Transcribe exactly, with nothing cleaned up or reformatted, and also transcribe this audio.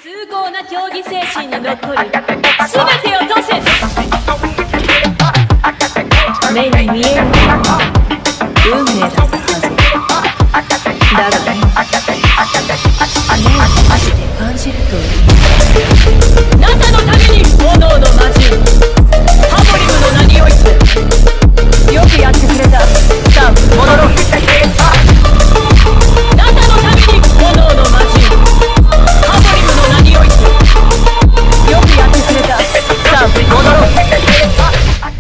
崇高な競技精神にのっとり全てを出せ。目に見える